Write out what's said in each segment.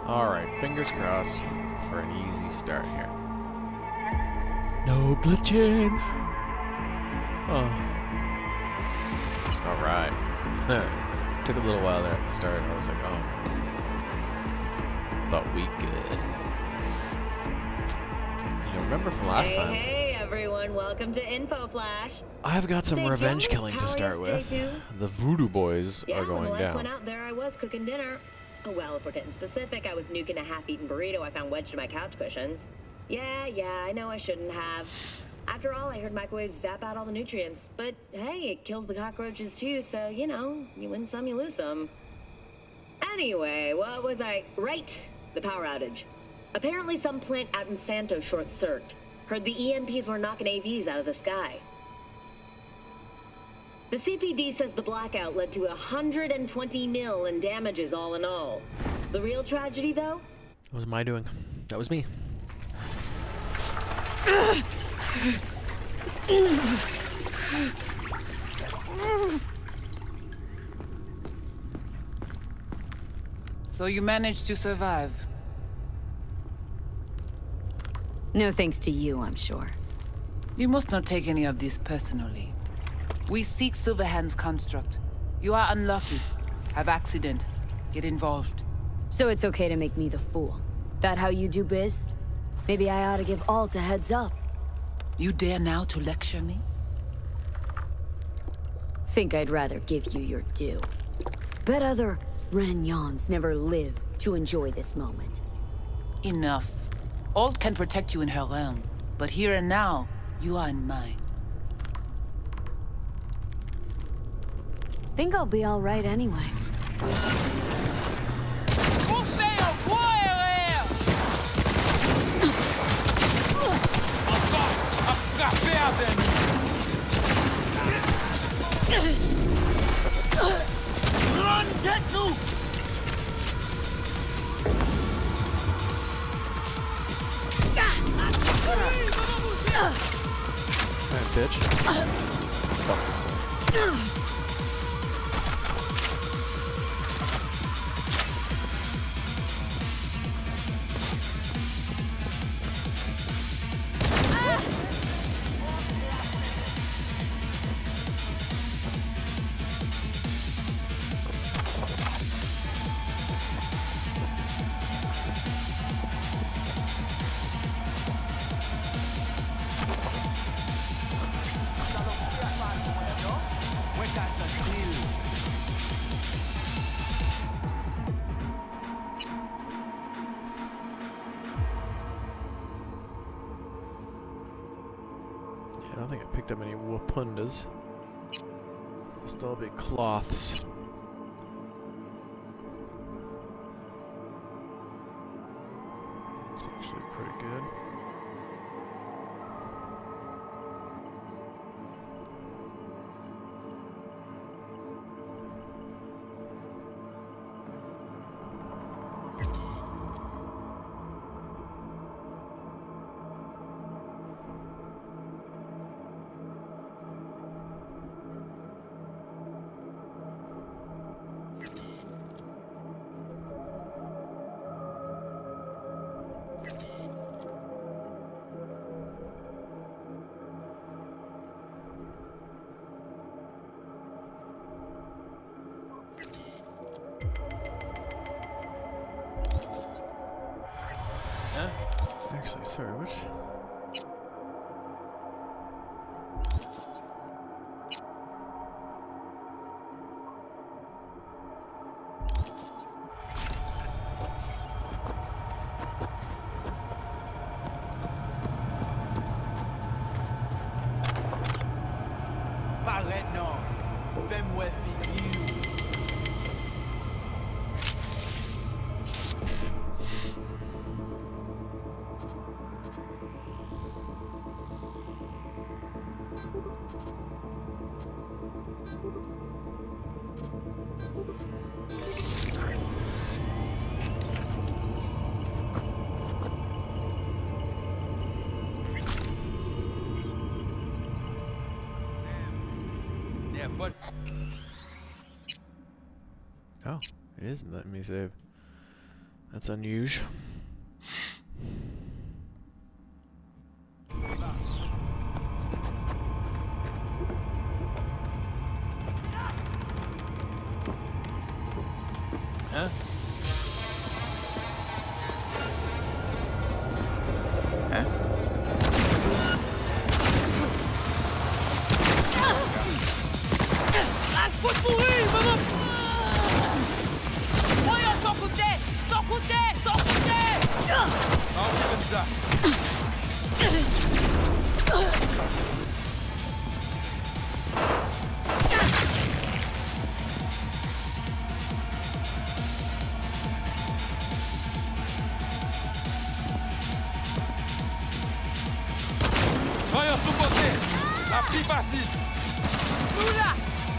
Alright, fingers crossed for an easy start here. No glitching! Oh. Alright. Took a little while there at the start. I was like, oh no. Thought we could. You know, remember from last time? Hey everyone, welcome to Info Flash. I've got some revenge killing to start with. The Voodoo Boys are going when the lights down. went out there, I was cooking dinner. Oh, well, if we're getting specific, I was nuking a half-eaten burrito I found wedged in my couch cushions. Yeah, I know I shouldn't have. After all, I heard microwaves zap out all the nutrients. But hey, it kills the cockroaches too, so, you know, you win some, you lose some. Anyway, what was I... Right, the power outage. Apparently some plant out in Santo short-circuited. Heard the EMPs were knocking AVs out of the sky. The CPD says the blackout led to 120 mil in damages all in all. The real tragedy, though? That was my doing. That was me. So you managed to survive? No thanks to you, I'm sure. You must not take any of this personally. We seek Silverhand's construct. You are unlucky. Have accident. Get involved. So it's okay to make me the fool. That how you do biz? Maybe I ought to give Alt a heads up. You dare now to lecture me? Think I'd rather give you your due. Bet other Renyons never live to enjoy this moment. Enough. Alt can protect you in her realm, but here and now, you are in mine. Think I'll be all right anyway. Run, Tetnu! Alright, bitch. Fuck yourself. I don't think I picked up any wapundas. Still be cloths. It's actually pretty good. Actually, sorry, which? Paraît non. Fais-moi figure. Yeah, but Oh, it is letting me save. That's unusual. Hein? Hein? Ah, faut te mourir, maman! Voyons, sans côté! Sans côté! Sans côté! Ah, comme ça. Voyons sous-côté. La plus facile. Oula!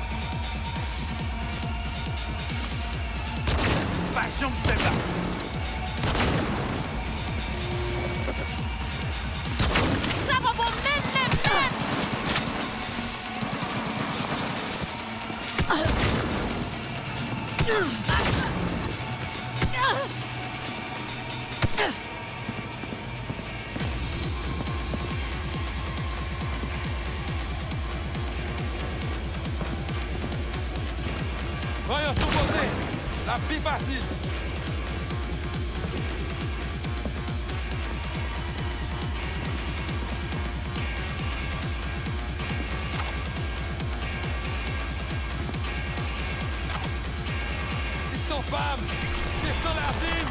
Pas chambre celle-là. Ça va bon, même! Voyons sous-côté. La plus facile. Ils sont femmes. Descends la ville.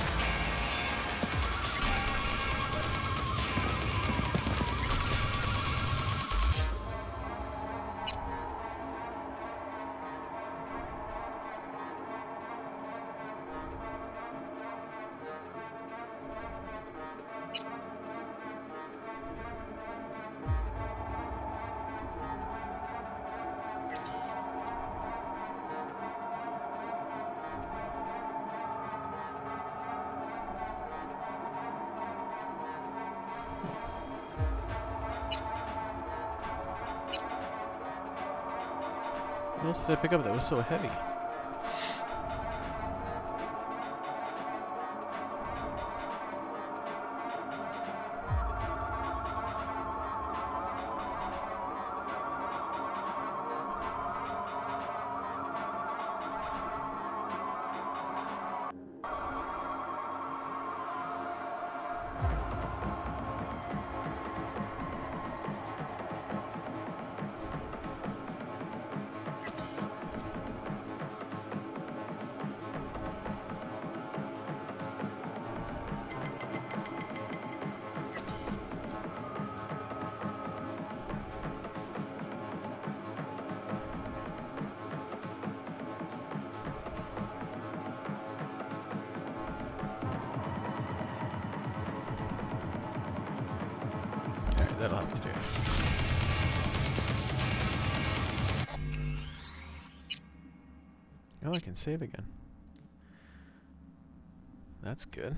What else did I pick up that was so heavy? That'll have to do. Oh, I can save again. That's good.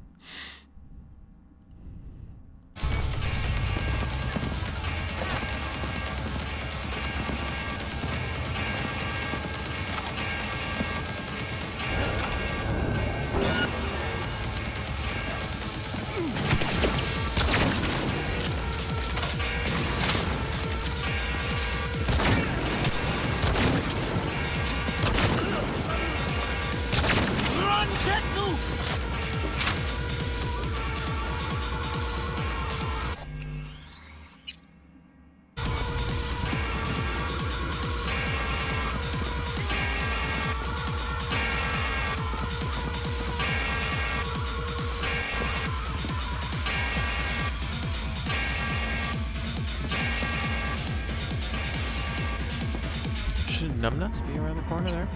Run, get nous. Should numbnuts be around the corner there?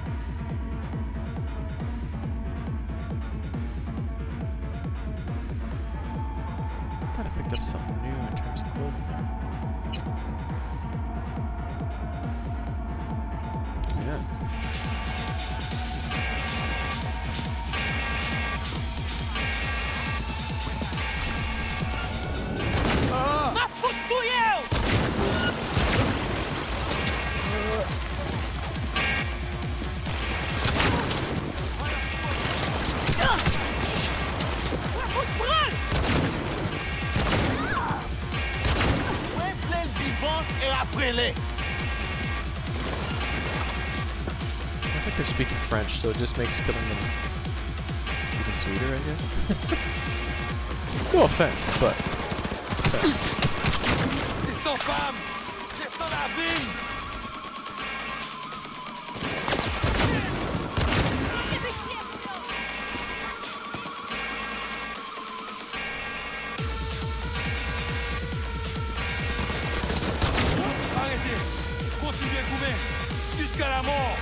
I thought I picked up something new in terms of clothing there. Yeah. Ma faute pour you! Tuez-les! It's like they're speaking French, so it just makes killing them even sweeter, I guess. No offense, but offense. C'est sans femme! Personne à ville! Arrêtez! Continuez à couver! Jusqu'à la mort!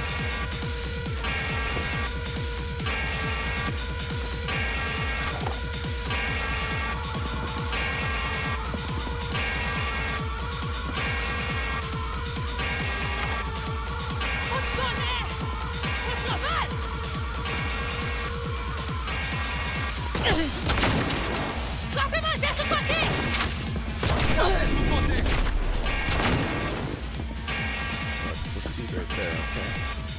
That's placebo right there, okay.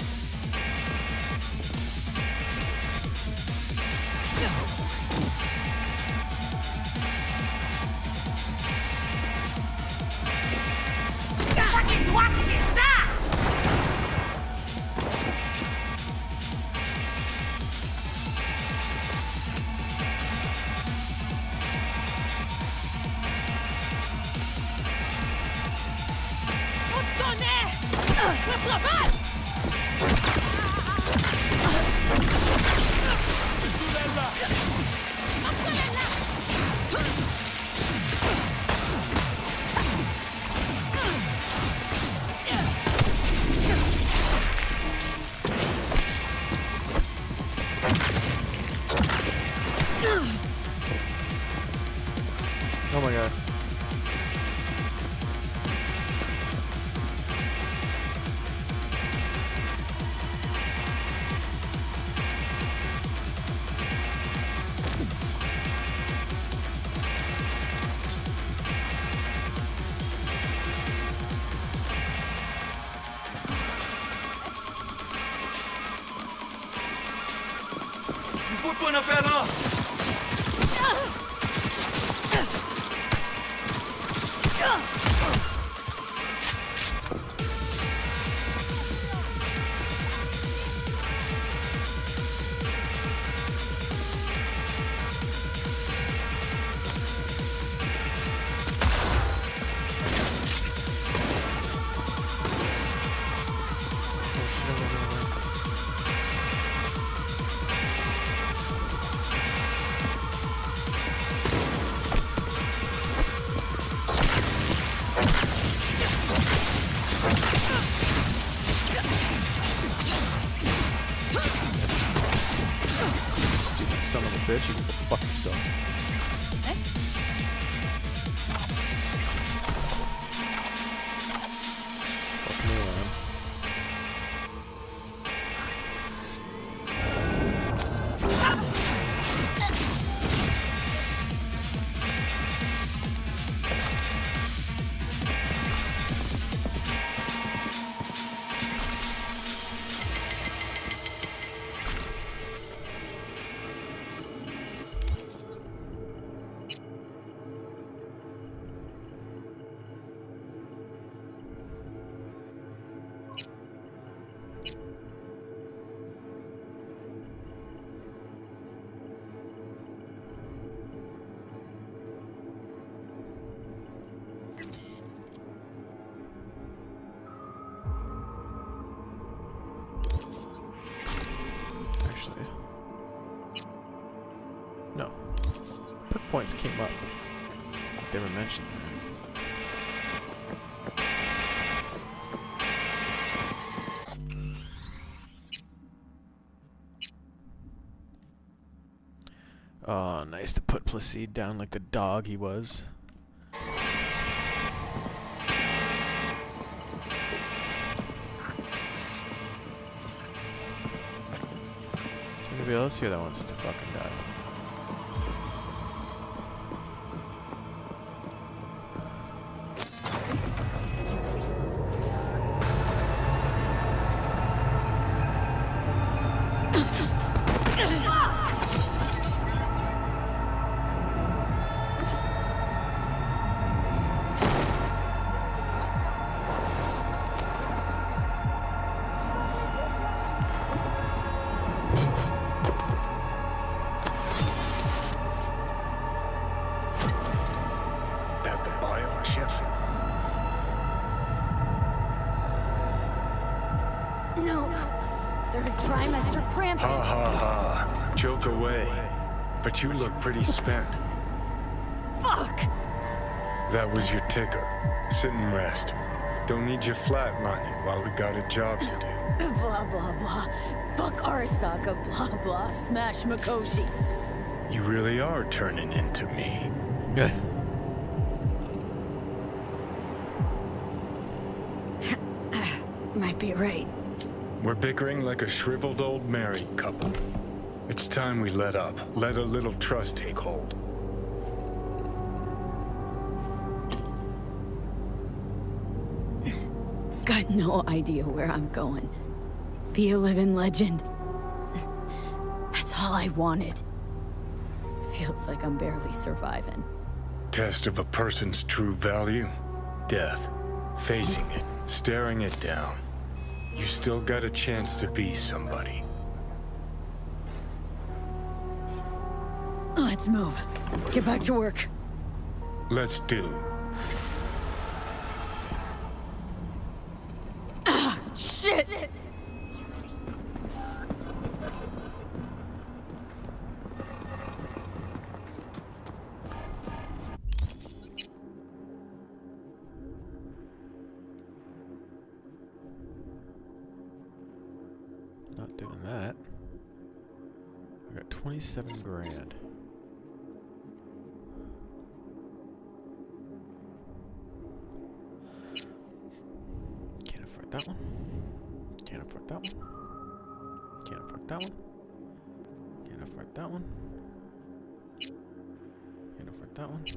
Oh my god. Il faut pas en faire là! Stupid son of a bitch, you can go fuck yourself. Fuck me, man. Actually, no. Perk points came up. They were mentioned. Oh, nice to put Placide down like the dog he was. Is there anybody else here that wants to fucking die? trimester cramping. Ha ha ha. Joke away. But you look pretty spent. Fuck! That was your ticker. Sit and rest. Don't need you flatlining while we got a job to do. Blah, blah, blah. Fuck Arasaka, blah, blah. Smash Makoshi. You really are turning into me. Yeah. Might be right. We're bickering like a shriveled old married couple. It's time we let up. Let a little trust take hold. Got no idea where I'm going. Be a living legend. That's all I wanted. Feels like I'm barely surviving. Test of a person's true value? Death. Facing it. Staring it down. You still got a chance to be somebody. Let's move. Get back to work. Let's do. Shit! Not doing that. I got 27 grand. Can't afford that one. Can't afford that one. Can't afford that one. Can't afford that one. Can't afford that one.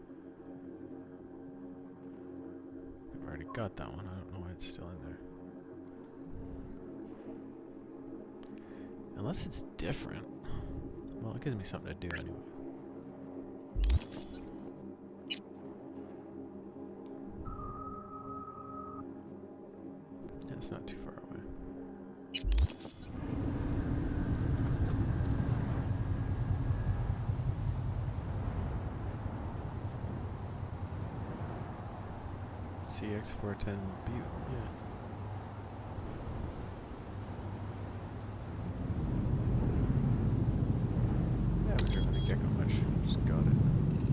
I've already got that one. I don't know why it's still in there. Unless it's different. Well, it gives me something to do anyway. Yeah, it's not too far away. CX410 Butte, yeah. Just got it.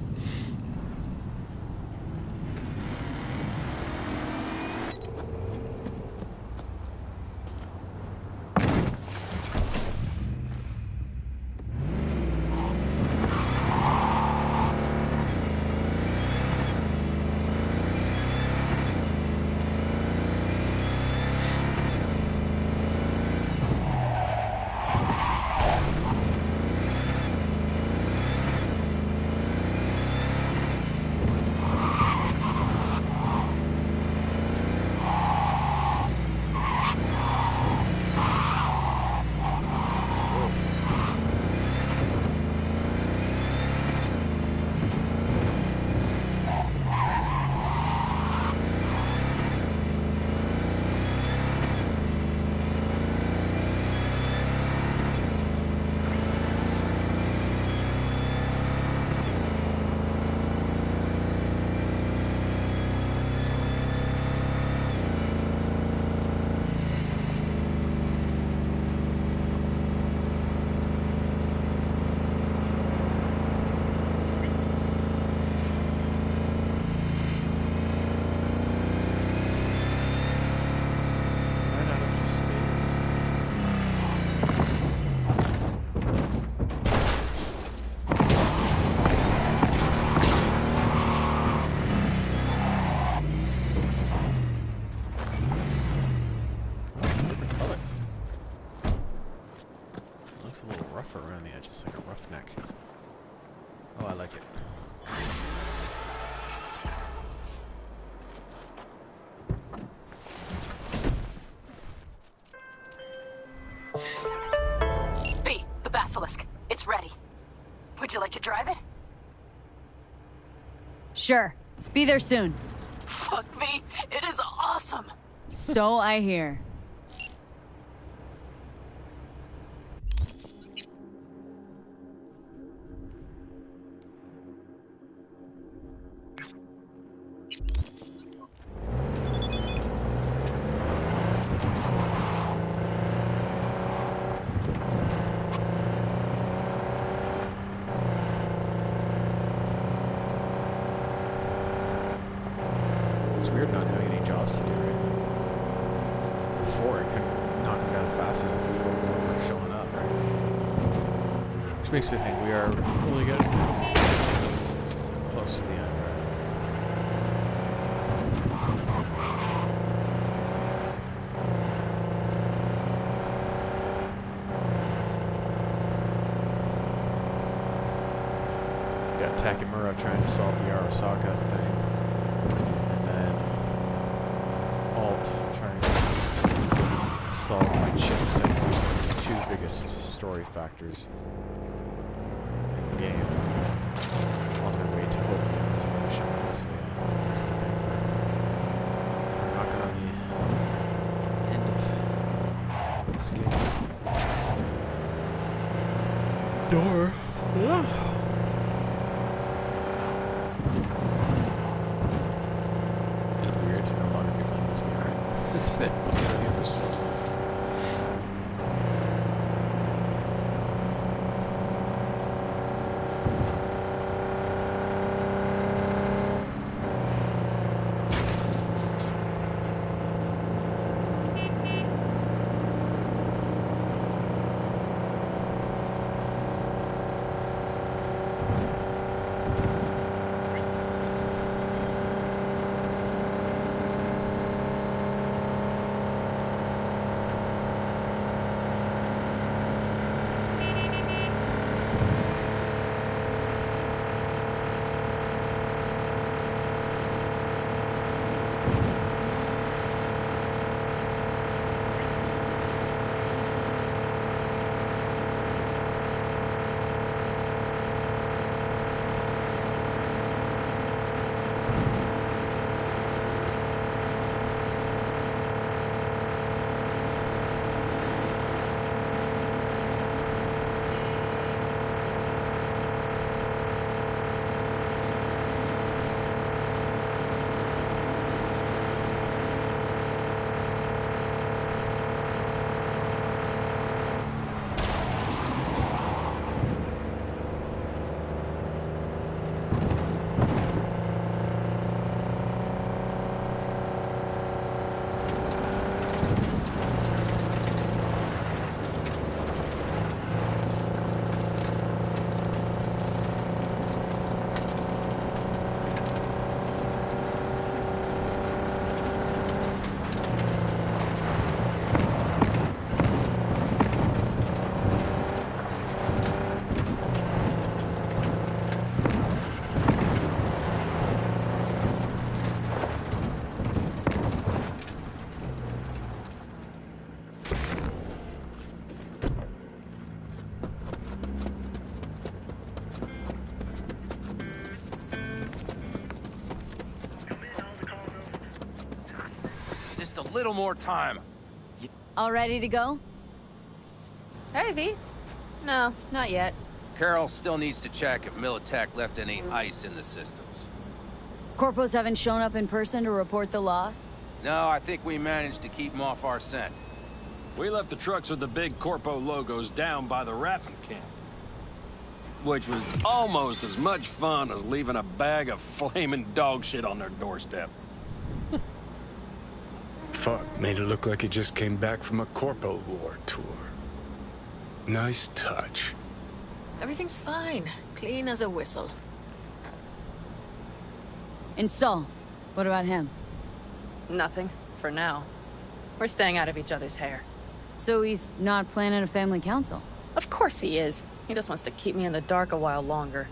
It's ready. Would you like to drive it? Sure. Be there soon. Fuck me. It is awesome. So I hear. It's weird not having any jobs to do, right? Before, I couldn't knock them down fast enough before more were showing up, right? Which makes me think we are really good. Close to the end, right? Got Takemura trying to solve the Arasaka thing. And then Alt trying to solve my chip thing. The two biggest story factors in the game. On their way to hopefully resolution. So yeah, there's nothing. We're knocking on the end of this game's door. Yeah. It's been looking at it for so long. Just a little more time. All ready to go? Hey, V. No, not yet. Carol still needs to check if Militech left any ice in the systems. Corpos haven't shown up in person to report the loss? No, I think we managed to keep them off our scent. We left the trucks with the big Corpo logos down by the Raffin camp. Which was almost as much fun as leaving a bag of flaming dog shit on their doorstep. Fuck, made it look like he just came back from a Corpo War tour. Nice touch. Everything's fine. Clean as a whistle. And Saul, what about him? Nothing, for now. We're staying out of each other's hair. So he's not planning a family council? Of course he is. He just wants to keep me in the dark a while longer.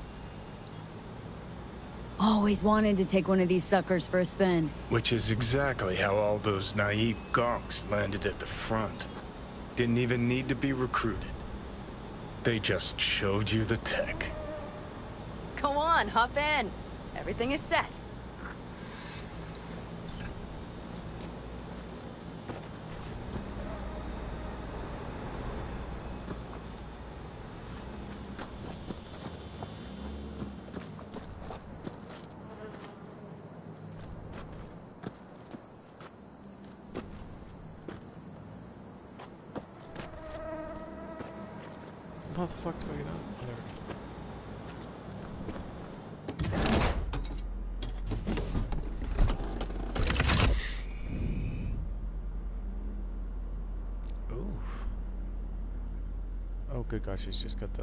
Always wanted to take one of these suckers for a spin. Which is exactly how all those naive gonks landed at the front. Didn't even need to be recruited. They just showed you the tech. Go on, hop in. Everything is set. How the fuck do I get out? Whatever. good God, she's just got the...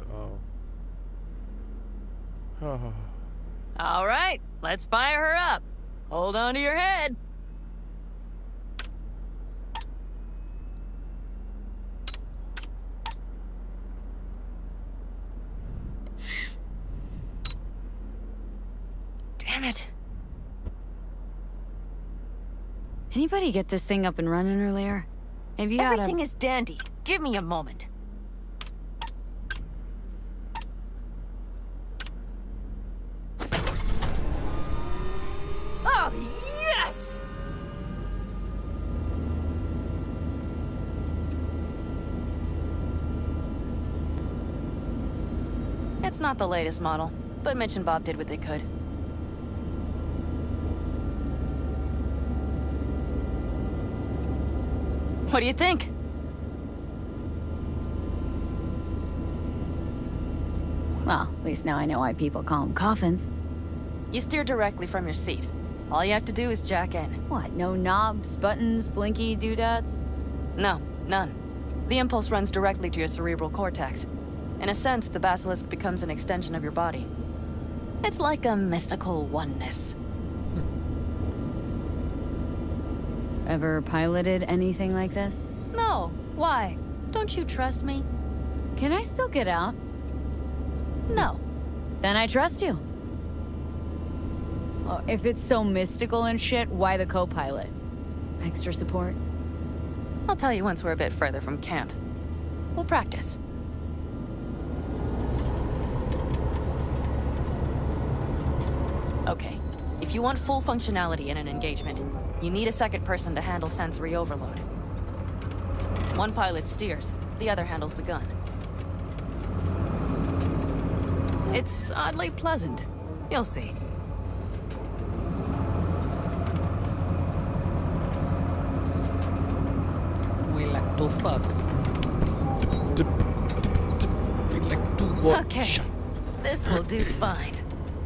Oh. All right, let's fire her up. Hold on to your head. Damn it. Anybody get this thing up and running earlier? Maybe you gotta... Everything is dandy. Give me a moment. Oh, yes! It's not the latest model, but Mitch and Bob did what they could. What do you think? Well, at least now I know why people call them coffins. You steer directly from your seat. All you have to do is jack in. What, no knobs, buttons, blinky doodads? No, none. The impulse runs directly to your cerebral cortex. In a sense, the basilisk becomes an extension of your body. It's like a mystical oneness. Ever piloted anything like this? No. Why? Don't you trust me? Can I still get out? No. Then I trust you. Oh, if it's so mystical and shit, why the co-pilot? Extra support? I'll tell you once we're a bit further from camp. We'll practice. Okay. If you want full functionality in an engagement, you need a second person to handle sensory overload. One pilot steers, the other handles the gun. It's oddly pleasant. You'll see. We like to fuck. We like to watch. Okay. This will do fine.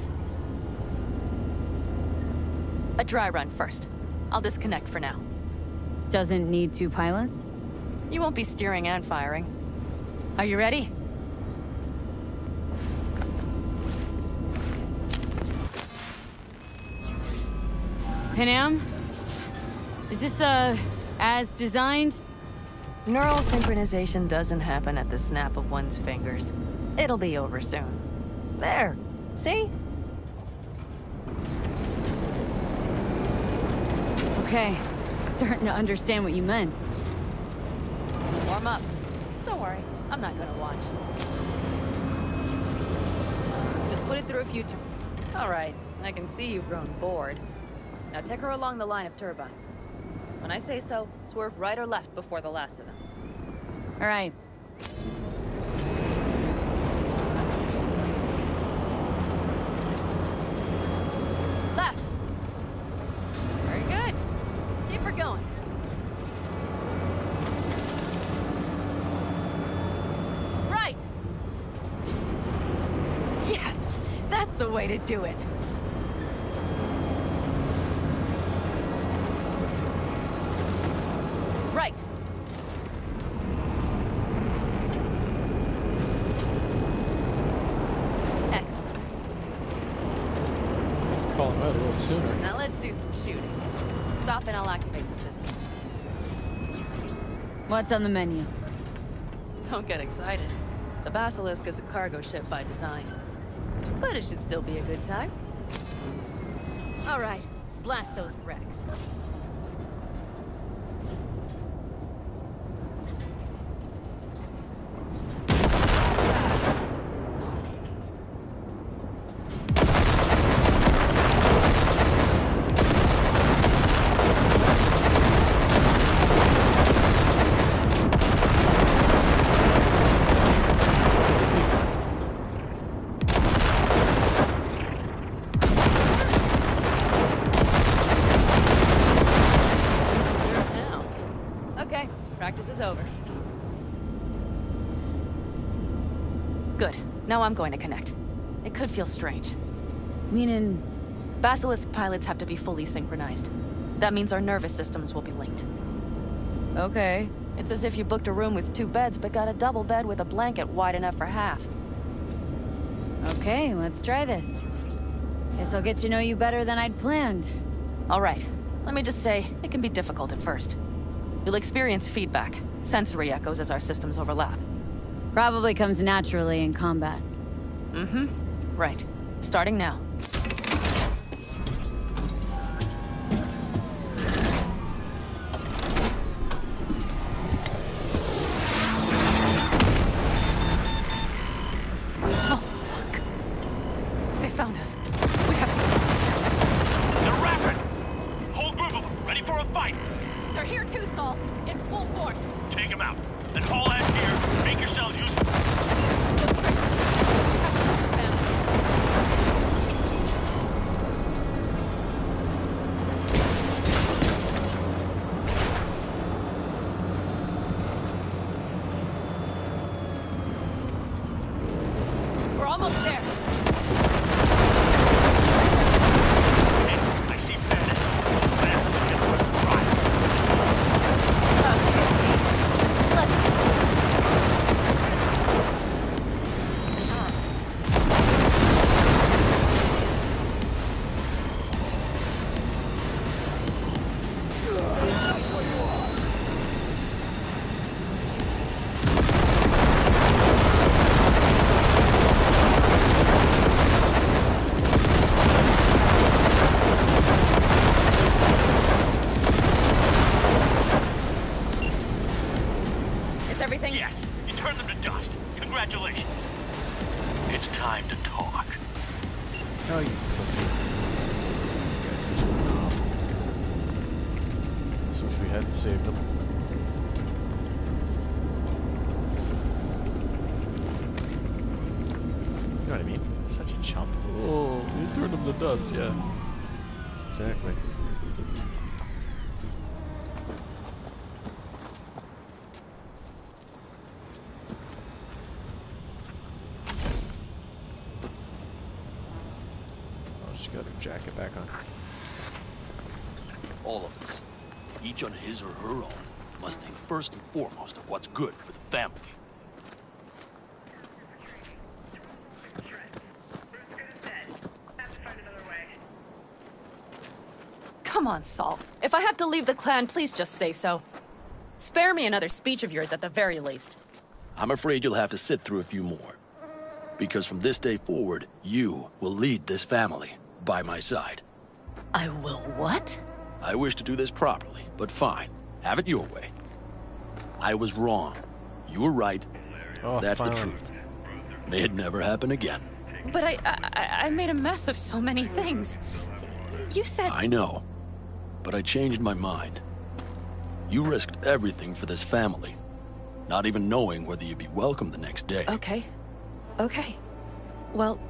A dry run first. I'll disconnect for now. Doesn't need two pilots? You won't be steering and firing. Are you ready? Panam? Is this, as designed? Neural synchronization doesn't happen at the snap of one's fingers. It'll be over soon. There. See? Okay. Starting to understand what you meant. Warm up. Don't worry. I'm not gonna watch. Just put it through a few turns. All right. I can see you've grown bored. Now take her along the line of turbines. When I say so, swerve right or left before the last of them. All right. Left. Very good. Keep her going. Right. Yes, that's the way to do it. Right. Excellent. Call him out a little sooner. Now let's do some shooting. Stop and I'll activate the system. What's on the menu? Don't get excited. The Basilisk is a cargo ship by design. But it should still be a good time. All right, blast those wrecks. Practice is over. Good. Now I'm going to connect. It could feel strange. Meaning... Basilisk pilots have to be fully synchronized. That means our nervous systems will be linked. Okay. It's as if you booked a room with 2 beds, but got a double bed with a blanket wide enough for half. Okay, let's try this. Guess I'll get to know you better than I'd planned. All right, let me just say, it can be difficult at first. You'll experience feedback, sensory echoes as our systems overlap. Probably comes naturally in combat. Mm-hmm. Right. Starting now. Oh, fuck. They found us. We have to... They're rapid! Whole group of them, ready for a fight! They're here too, Saul. In full force. Take them out. Then haul ass here. Make yourselves useful. Go straight. Have to the family. We're almost there. I see bandits. Fast as we can put them right. Is everything? Yes, you turned them to dust. Congratulations. It's time to talk. Oh, you pussy. This guy's such a knob. So if we hadn't saved him. You know what I mean? Such a chump. Oh, you turned him to dust, yeah. Exactly. She got her jacket back on. All of us, each on his or her own, must think first and foremost of what's good for the family. Come on, Saul. If I have to leave the clan, please just say so. Spare me another speech of yours at the very least. I'm afraid you'll have to sit through a few more. Because from this day forward, you will lead this family by my side. I will what? I wish to do this properly, but fine. Have it your way. I was wrong. You were right. Oh, That's finally. the truth. May it never happen again. But I made a mess of so many things. You said... I know. But I changed my mind. You risked everything for this family. Not even knowing whether you'd be welcome the next day. Okay. Okay. Well,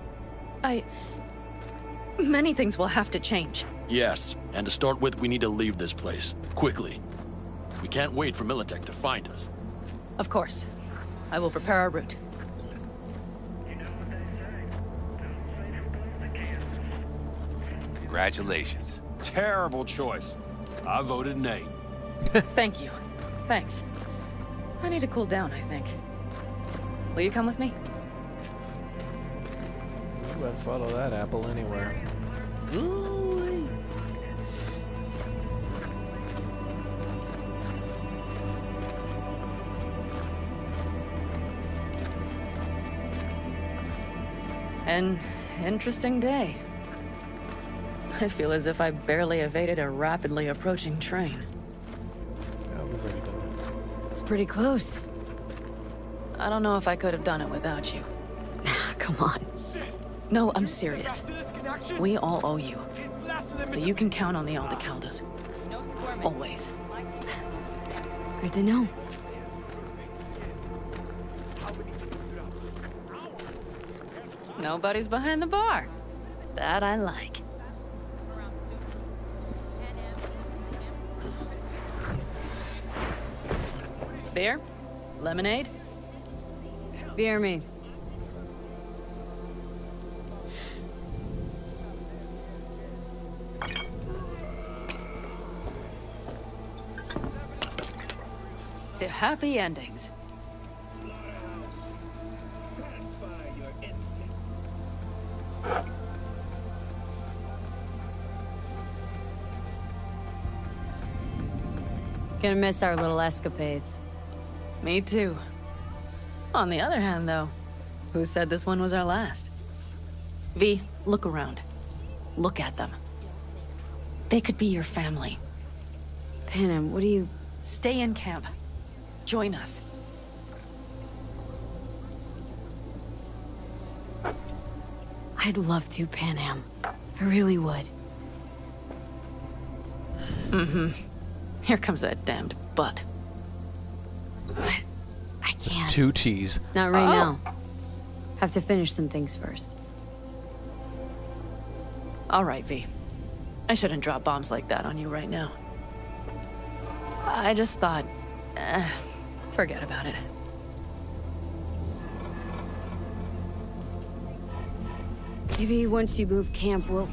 many things will have to change. Yes, and to start with, we need to leave this place. Quickly. We can't wait for Militech to find us. Of course. I will prepare our route. Congratulations. Terrible choice. I voted nay. Thank you. Thanks. I need to cool down, I think. Will you come with me? You would follow that apple anywhere. Ooh. An interesting day. I feel as if I barely evaded a rapidly approaching train. Yeah, we've already done that. It's pretty close. I don't know if I could have done it without you. Come on. No, I'm serious. We all owe you. So you can count on the Aldecaldos. Always. Good to know. Nobody's behind the bar. That I like. Beer? Lemonade? Beer me. to happy endings. Gonna miss our little escapades. Me too. On the other hand, though, who said this one was our last? V, look around. Look at them. They could be your family. Panem, what do you... Stay in camp. Join us. I'd love to, Panem. I really would. Mm-hmm. Here comes that damned butt. I can't. 2 cheese. Not right now. Have to finish some things first. All right, V. I shouldn't drop bombs like that on you right now. I just thought... forget about it. Maybe once you move camp, we'll...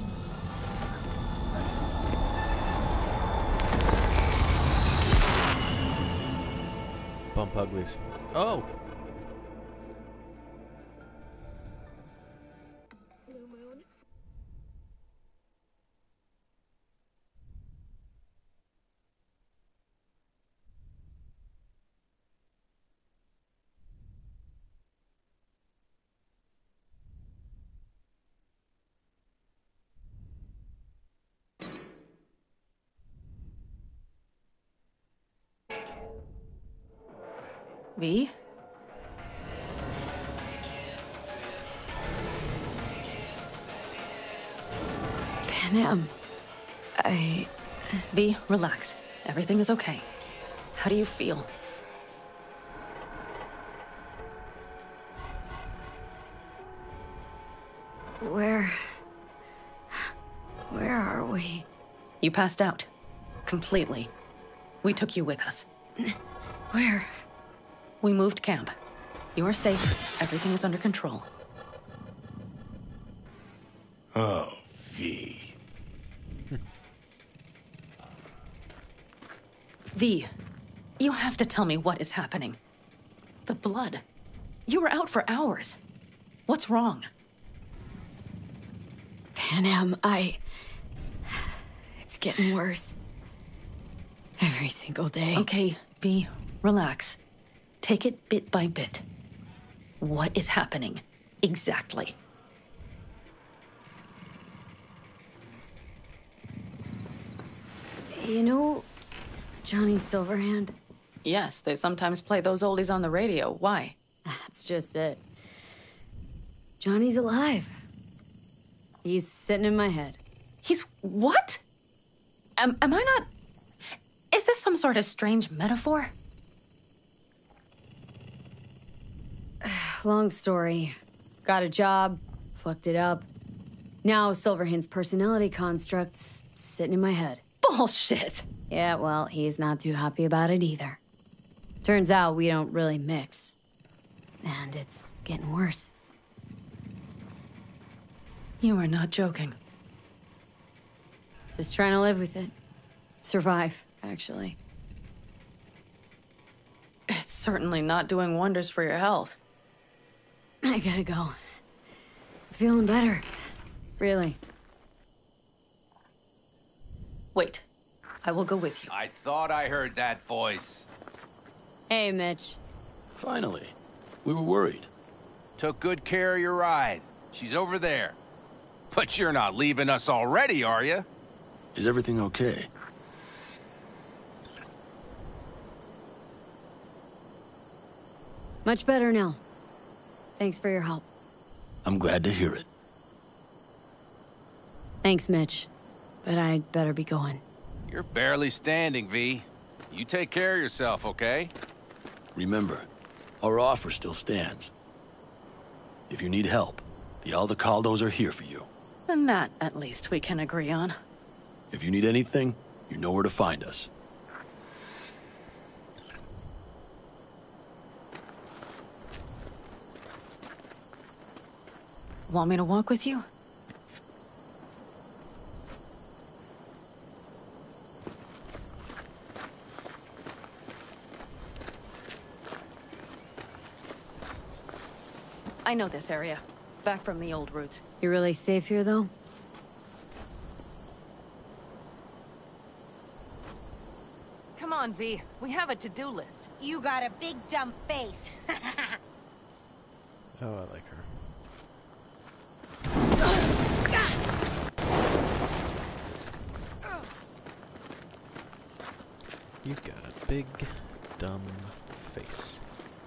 Bump uglies. Oh! V? Panem... V, relax. Everything is okay. How do you feel? Where are we? You passed out. Completely. We took you with us. Where? We moved camp. You are safe. Everything is under control. Oh, V. V, you have to tell me what is happening. The blood. You were out for hours. What's wrong? Panem, it's getting worse. Every single day. Okay, V, relax. Take it bit by bit. What is happening? Exactly. You know Johnny Silverhand? Yes, they sometimes play those oldies on the radio. Why? That's just it. Johnny's alive. He's sitting in my head. He's what? Am I not... Is this some sort of strange metaphor? Long story. Got a job, fucked it up. Now Silverhand's personality construct's sitting in my head. Bullshit! Yeah, well, he's not too happy about it either. Turns out we don't really mix. And it's getting worse. You are not joking. Just trying to live with it. Survive, actually. It's certainly not doing wonders for your health. I gotta go. Feeling better. Really. Wait. I will go with you. I thought I heard that voice. Hey, Mitch. Finally. We were worried. Took good care of your ride. She's over there. But you're not leaving us already, are you? Is everything okay? Much better now. Thanks for your help. I'm glad to hear it. Thanks, Mitch. But I'd better be going. You're barely standing, V. You take care of yourself, okay? Remember, our offer still stands. If you need help, the Aldecaldos are here for you. And that, at least, we can agree on. If you need anything, you know where to find us. Want me to walk with you? know this area. Back from the old routes. You really safe here, though? Come on, V. We have a to-do list. You got a big dumb face. Oh, I like her. You've got a big, dumb face.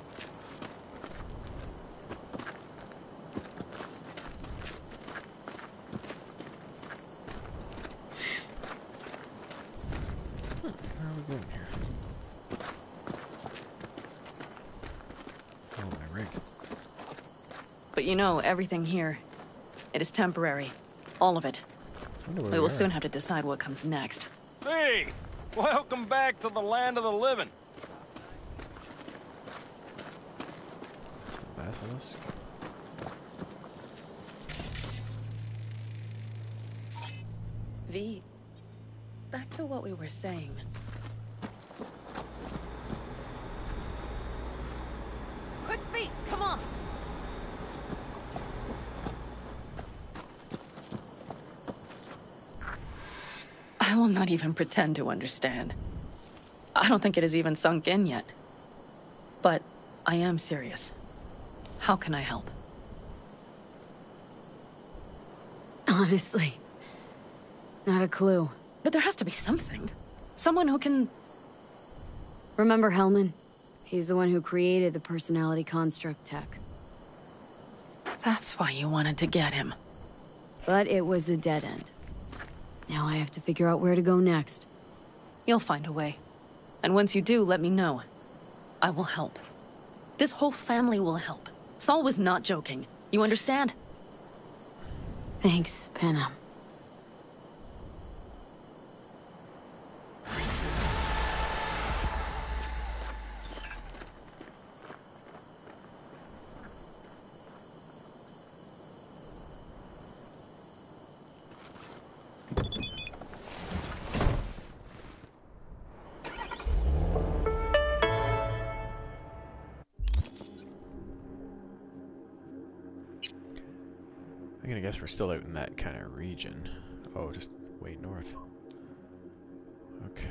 Where are we going here? Oh, my rig. But you know, everything here, it is temporary. All of it. We will soon have to decide what comes next. Hey! Welcome back to the land of the living. Basilisk. V, back to what we were saying. Quick feet, come on! I will not even pretend to understand. I don't think it has even sunk in yet. But I am serious. How can I help? Honestly, not a clue. But there has to be something. Someone who can... Remember Hellman? He's the one who created the personality construct tech. That's why you wanted to get him. But it was a dead end. Now I have to figure out where to go next. You'll find a way. And once you do, let me know. I will help. This whole family will help. Saul was not joking. You understand? Thanks, Penna. I'm gonna guess we're still out in that kind of region. Oh, just way north. Okay.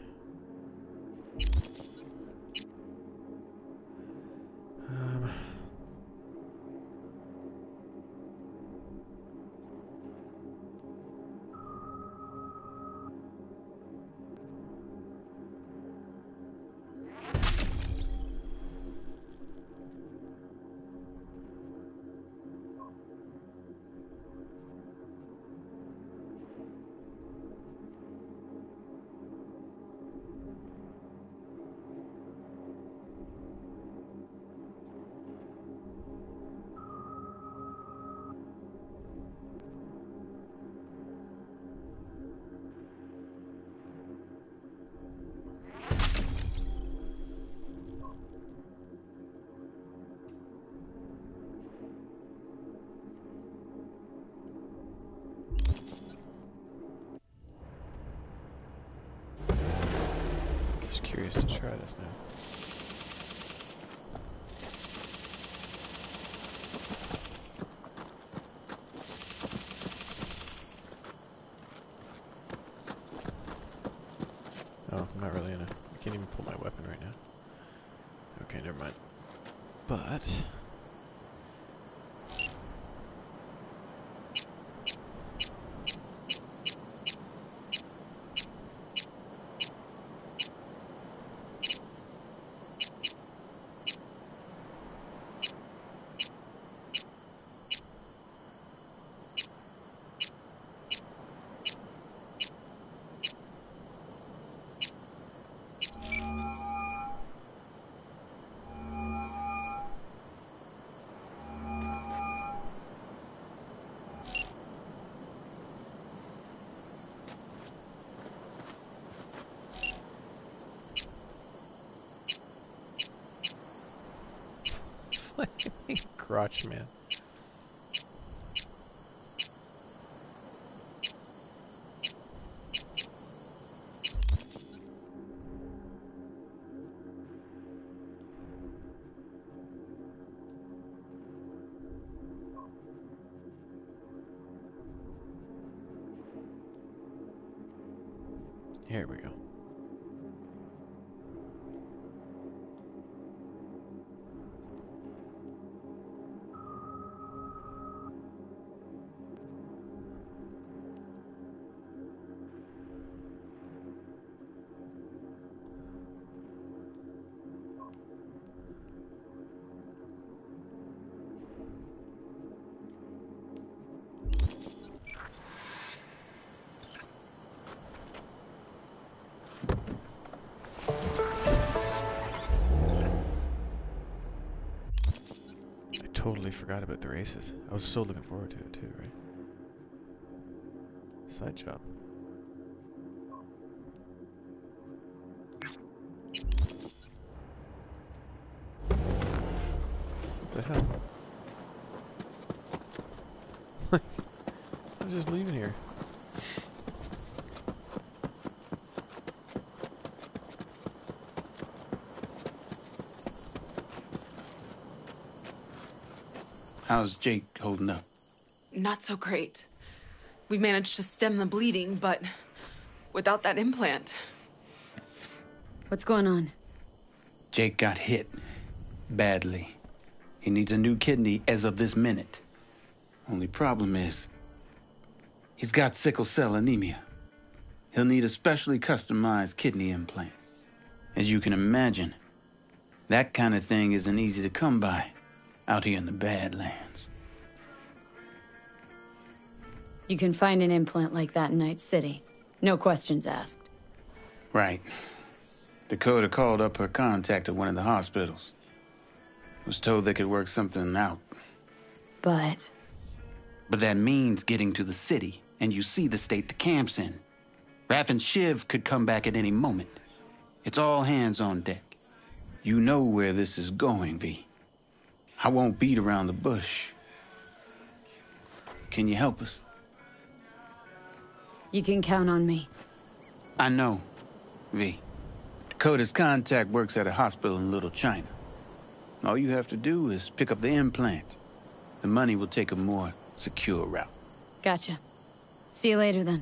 Curious to try this now. Oh, I'm not really in a... I can't even pull my weapon right now. Okay, never mind. But... crotch man. Here we go. Totally forgot about the races. I was so looking forward to it too, right? Side job. What the hell? I'm just leaving here. How's Jake holding up? Not so great. We managed to stem the bleeding, but without that implant. What's going on? Jake got hit. Badly. He needs a new kidney as of this minute. Only problem is, he's got sickle cell anemia. He'll need a specially customized kidney implant. As you can imagine, that kind of thing isn't easy to come by out here in the Badlands. You can find an implant like that in Night City. No questions asked. Right. Dakota called up her contact at one of the hospitals. Was told they could work something out. But that means getting to the city, and you see the state the camp's in. Raph and Shiv could come back at any moment. It's all hands on deck. You know where this is going, V. I won't beat around the bush. Can you help us? you can count on me. I know, V. Dakota's contact works at a hospital in Little China. All you have to do is pick up the implant. The money will take a more secure route. Gotcha. See you later, then.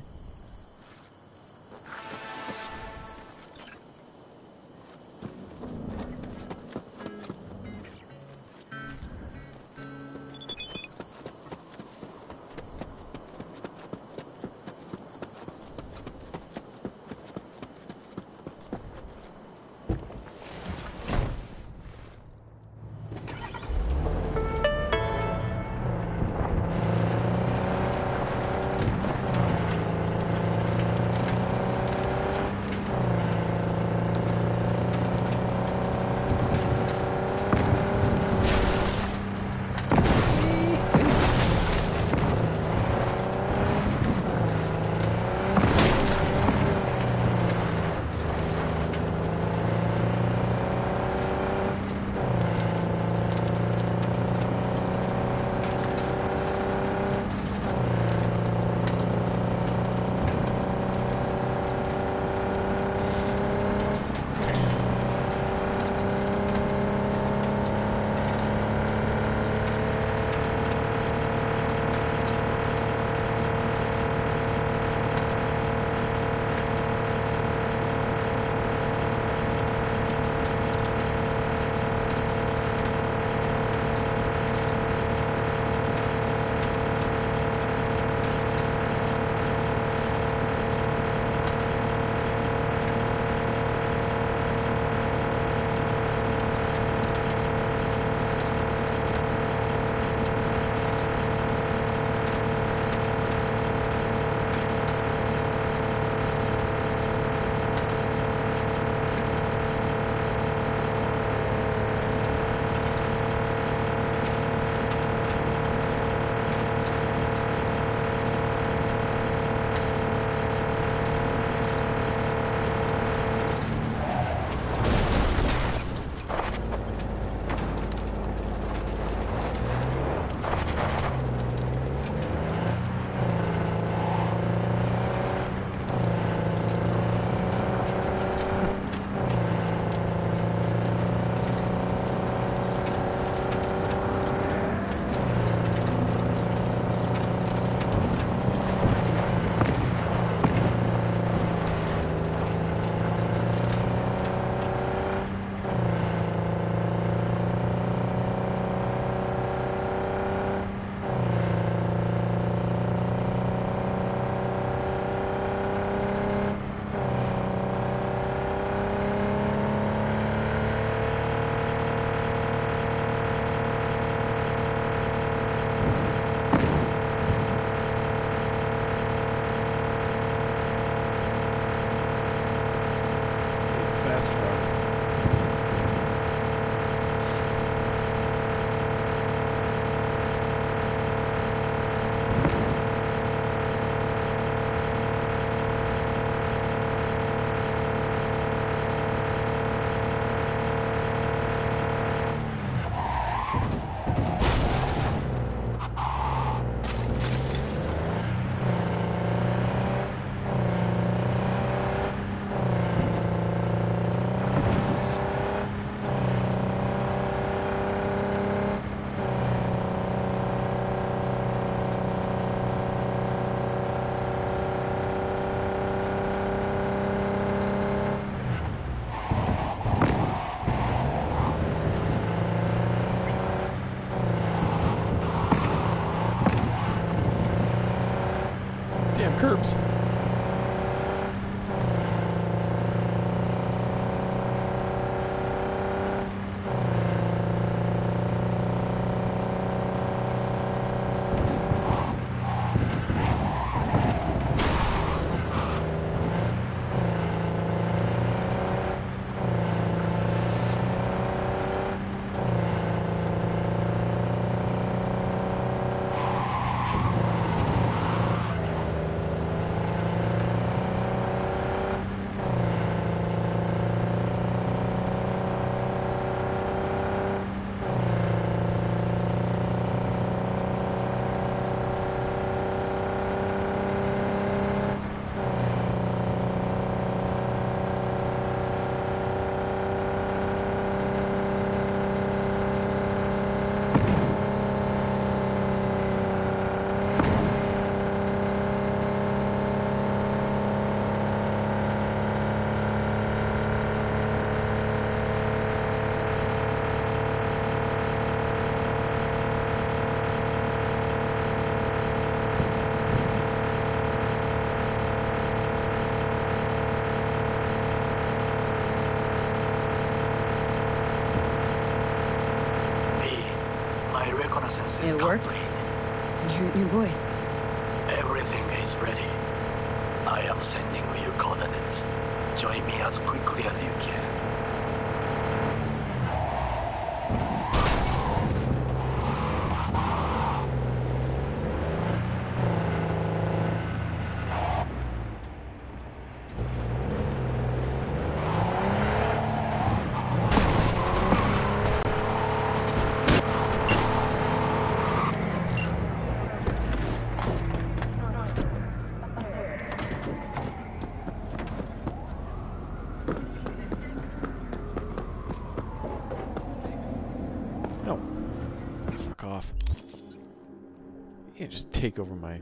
curbs. It worked. I can hear it in your voice. Everything is ready. I am sending you coordinates. Join me as quickly as you can. Take over my...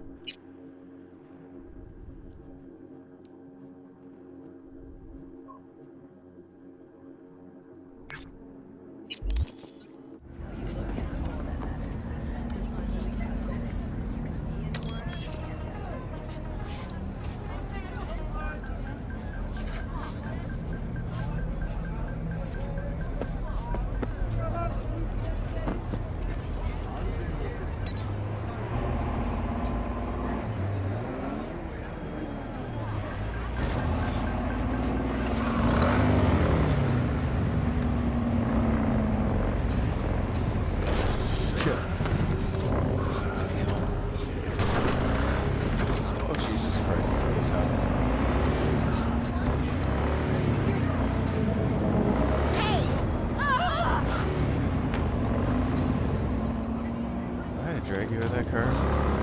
Drag you with that car?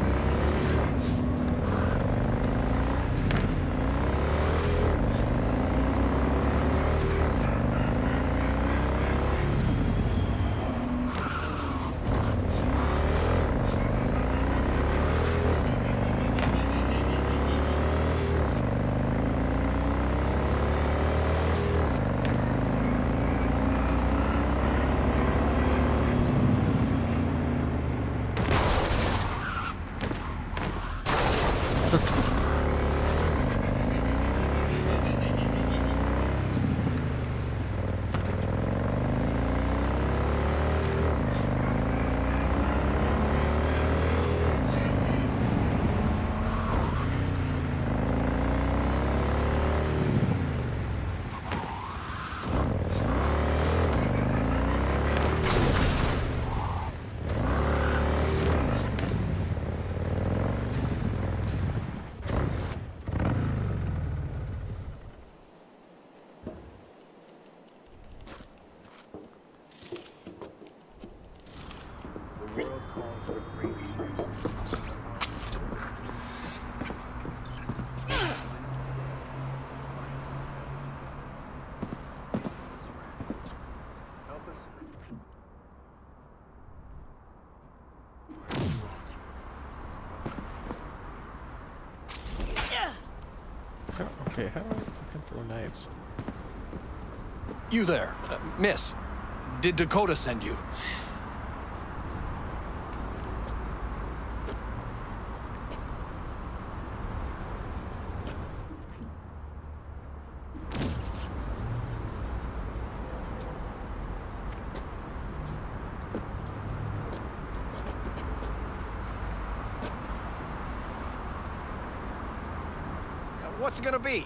Okay, how do I fucking throw knives? You there, miss. Did Dakota send you? what's it gonna be?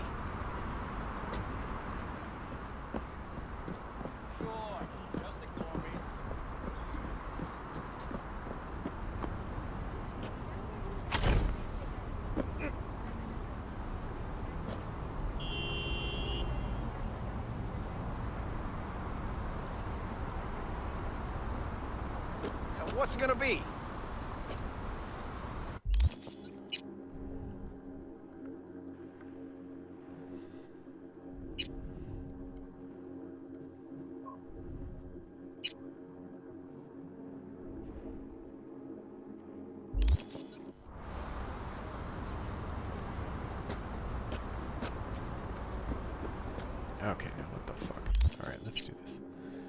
What's it gonna be? Okay, now what the fuck? Alright, let's do this.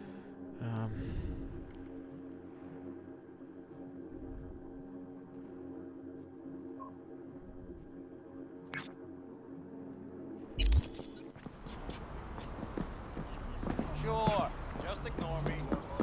Sure, just ignore me.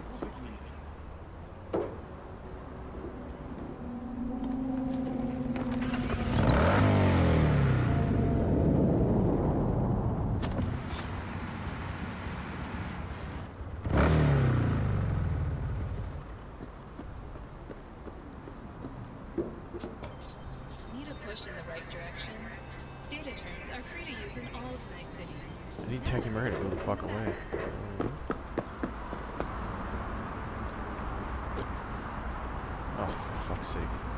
Need a push in the right direction? Data turns are free to use in all of Night City. I need Takemura to go the fuck away. Oh, for fuck's sake.